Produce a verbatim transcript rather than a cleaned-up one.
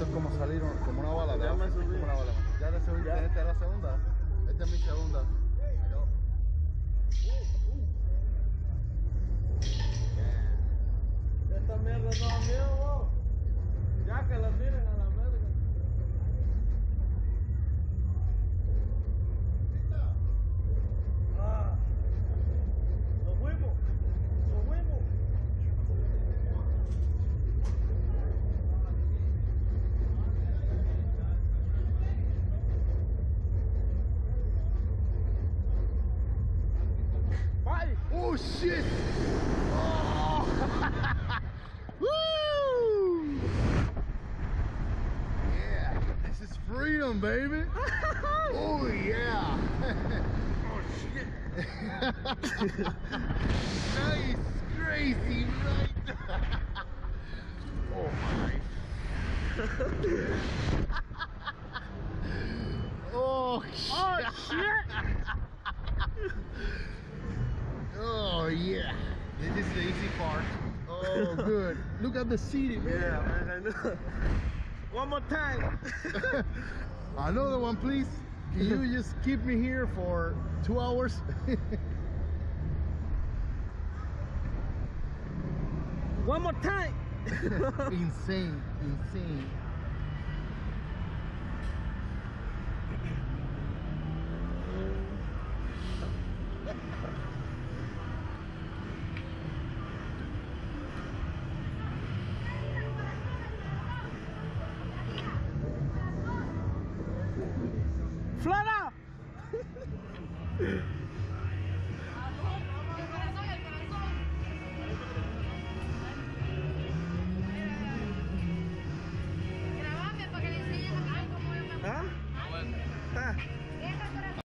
Esto es como salir un- como una bala. Ya me subí. Como una bala. Ya te subiste. Ya. Esta es la segunda. Esta es mi segunda. Yo. Esta mierda no da miedo, vos. Ya que la tiren a la verga. Ah. Nos fuimos. Nos fuimos. Bye. Oh shit! Oh! Woo! Yeah, this is freedom, baby. Oh yeah! Oh shit. Nice, crazy, right? Oh my! Oh shit! Oh shit. Oh yeah, this is the easy part. Oh good. Look at the city, man. Yeah, man, I know. One more time. Another one, please. Can you just keep me here for two hours? One more time. Insane, insane. Flora. Grabame para que le enseñes acá cómo yo me... ¿Ah? Ah, bueno. Ah.